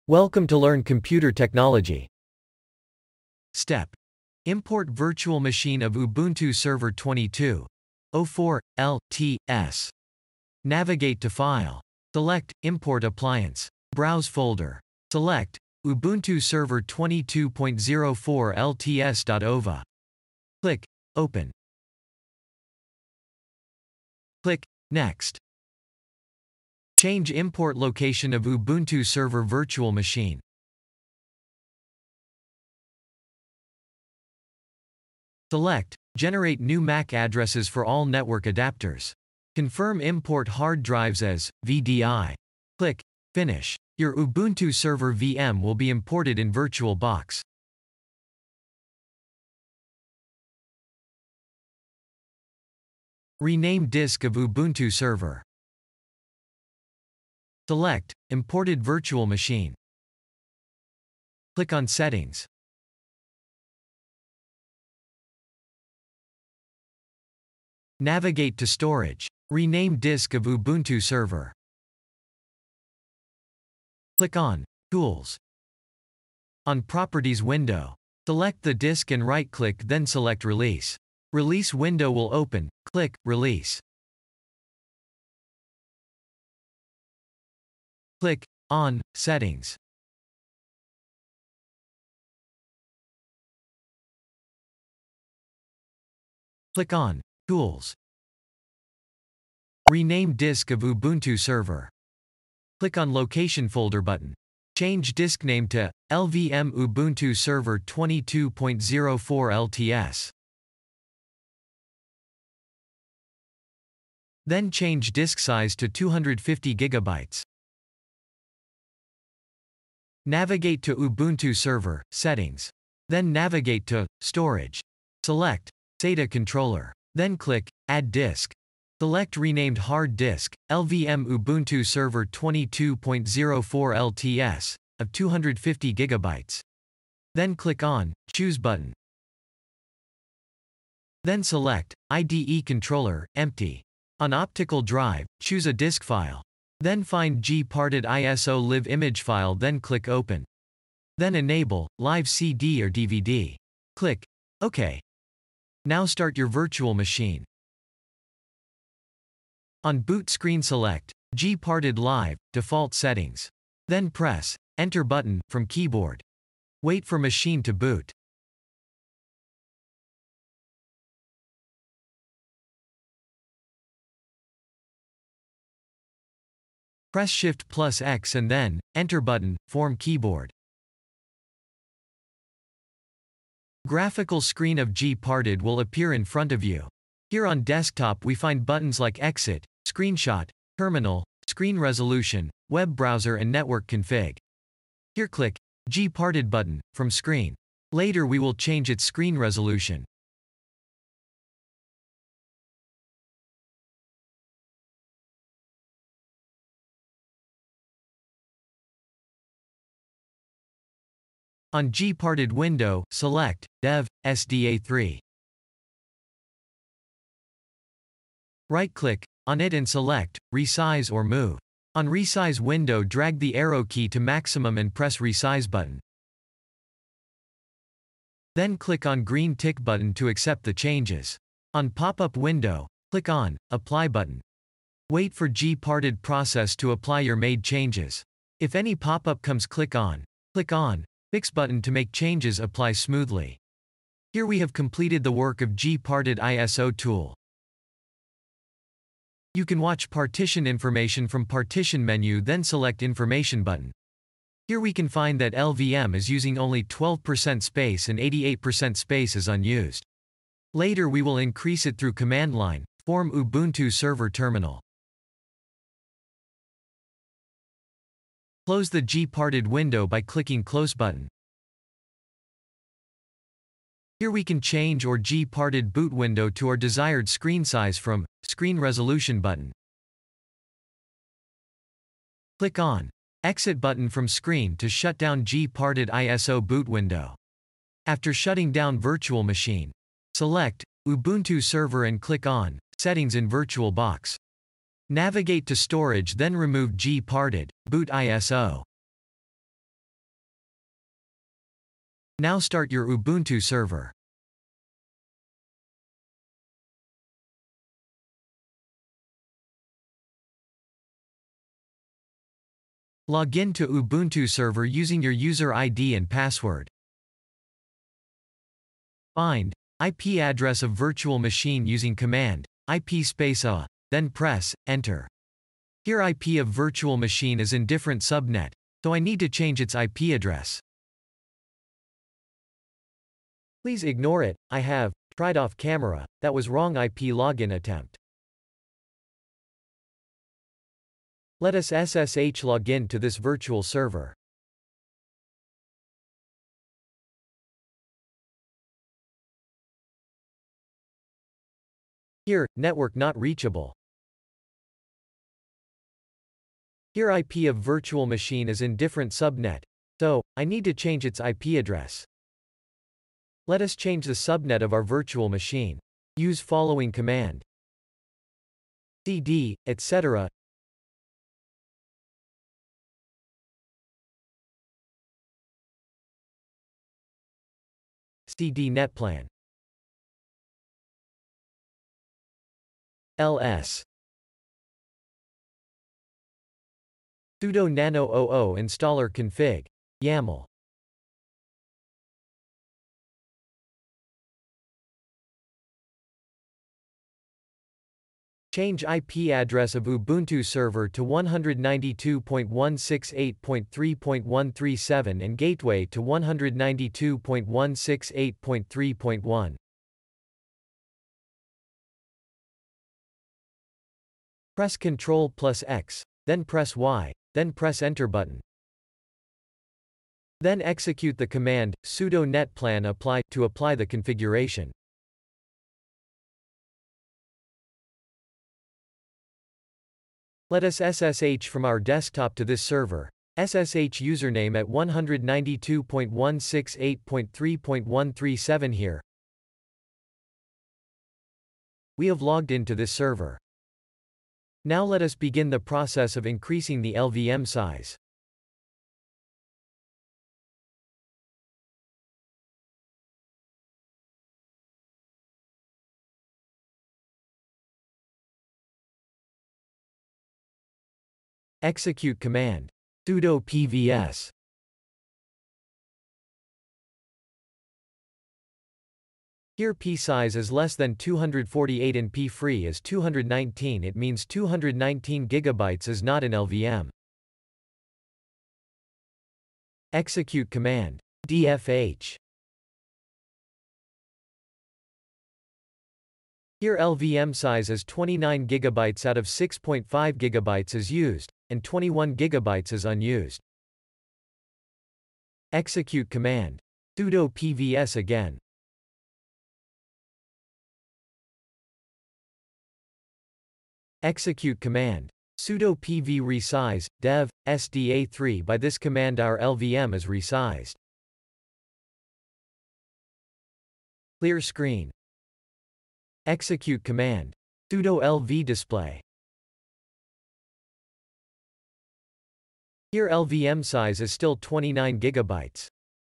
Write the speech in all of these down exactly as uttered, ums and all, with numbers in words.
Welcome to learn computer technology. Step. Import virtual machine of Ubuntu Server twenty-two point oh four, L T S. Navigate to File. Select Import Appliance. Browse folder. Select Ubuntu Server twenty-two point oh four L T S.ova. Click Open. Click Next. Change import location of Ubuntu Server virtual machine. Select Generate new M A C addresses for all network adapters. Confirm import hard drives as V D I. Click Finish. Your Ubuntu Server V M will be imported in VirtualBox. Rename disk of Ubuntu Server. Select Imported Virtual Machine. Click on Settings. Navigate to Storage. Rename disk of Ubuntu Server. Click on Tools. On Properties window, select the disk and right-click, then select Release. Release window will open. Click Release. Click on Settings. Click on Tools. Rename disk of Ubuntu Server. Click on Location folder button. Change disk name to L V M Ubuntu Server twenty-two point oh four L T S. Then change disk size to two hundred fifty gigabytes. Navigate to Ubuntu Server Settings. Then navigate to Storage. Select S A T A controller. Then click Add disk. Select renamed hard disk, L V M Ubuntu Server twenty-two point oh four L T S, of two hundred fifty gigabytes. Then click on Choose button. Then select I D E controller, empty. On optical drive, choose a disk file. Then find G-parted I S O live image file, then click Open. Then enable Live C D or D V D. Click OK. Now start your virtual machine. On boot screen select G-parted live, default settings. Then press Enter button from keyboard. Wait for machine to boot. Press Shift plus X and then Enter button, form keyboard. Graphical screen of G-parted will appear in front of you. Here on desktop we find buttons like Exit, Screenshot, Terminal, Screen Resolution, Web Browser and Network Config. Here click G-parted button, from screen. Later we will change its screen resolution. On G-parted window, select Dev, S D A three. Right-click on it and select Resize or Move. On Resize window, drag the arrow key to maximum and press Resize button. Then click on green tick button to accept the changes. On pop-up window, click on Apply button. Wait for G-parted process to apply your made changes. If any pop-up comes, click on Click on Fix button to make changes apply smoothly. Here we have completed the work of G-parted I S O tool. You can watch partition information from partition menu, then select Information button. Here we can find that L V M is using only twelve percent space and eighty-eight percent space is unused. Later we will increase it through command line, form Ubuntu Server terminal. Close the G-parted window by clicking Close button. Here we can change or G-parted boot window to our desired screen size from Screen Resolution button. Click on Exit button from screen to shut down G-parted I S O boot window. After shutting down virtual machine, select Ubuntu Server and click on Settings in VirtualBox. Navigate to Storage, then remove G-parted, boot I S O. Now start your Ubuntu server. Log in to Ubuntu server using your user I D and password. Find I P address of virtual machine using command I P space A, then press enter. Here I P of virtual machine is in different subnet, so I need to change its I P address. Please ignore it, I have tried off camera, that was wrong I P login attempt. Let us S S H login to this virtual server. Here, network not reachable. Here I P of virtual machine is in different subnet, so I need to change its I P address. Let us change the subnet of our virtual machine. Use following command. cd, et cetera. cd netplan. ls. sudo nano zero zero installer config. YAML. Change I P address of Ubuntu server to one ninety-two dot one sixty-eight dot three dot one thirty-seven and gateway to one ninety-two dot one sixty-eight dot three dot one. Press Ctrl plus X, then press Y, then press Enter button. Then execute the command sudo netplan apply to apply the configuration. Let us S S H from our desktop to this server. S S H username at one ninety-two dot one sixty-eight dot three dot one thirty-seven here. We have logged into this server. Now let us begin the process of increasing the L V M size. Execute command sudo pvs. Here P size is less than two hundred forty-eight and P free is two hundred nineteen. It means two hundred nineteen gigabytes is not an L V M. Execute command dfh. Here L V M size is twenty-nine gigabytes out of six point five gigabytes is used, and twenty-one gigabytes is unused. Execute command sudo pvs again. Execute command sudo pv resize dev S D A three. By this command our L V M is resized. Clear screen. Execute command sudo lv display. Here L V M size is still twenty-nine gigabytes.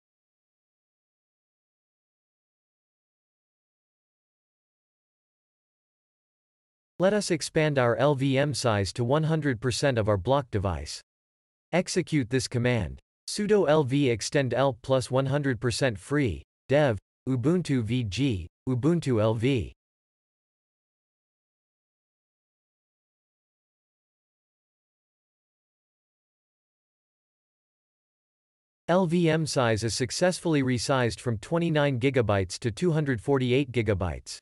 Let us expand our L V M size to one hundred percent of our block device. Execute this command sudo lv extend L plus one hundred percent free dev Ubuntu V G Ubuntu L V. L V M size is successfully resized from twenty-nine gigabytes to two hundred forty-eight gigabytes.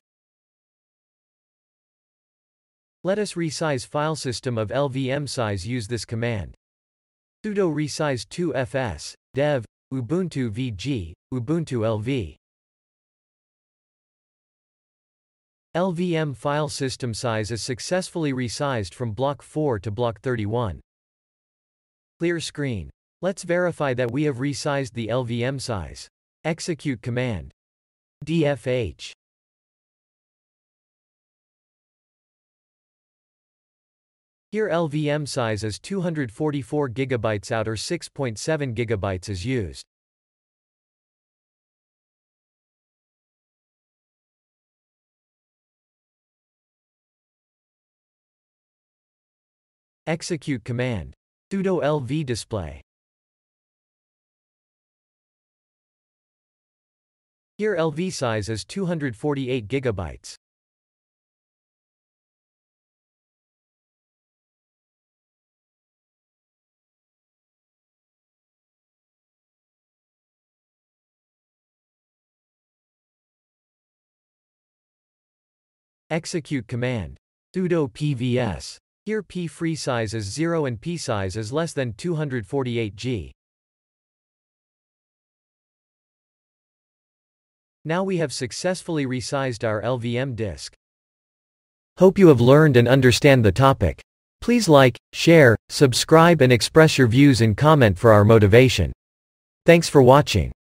Let us resize file system of L V M size. Use this command sudo resize two fs dev Ubuntu V G Ubuntu L V. L V M file system size is successfully resized from block four to block thirty-one. Clear screen. Let's verify that we have resized the L V M size. Execute command dfh. Here L V M size is two hundred forty-four gigabytes out or six point seven gigabytes is used. Execute command. Sudo lv display. Here L V size is two hundred forty-eight gigabytes. Execute command. Sudo pvs. Here p free size is zero and p size is less than two hundred forty-eight gigabytes. Now we have successfully resized our L V M disk. Hope you have learned and understand the topic. Please like, share, subscribe and express your views in comment for our motivation. Thanks for watching.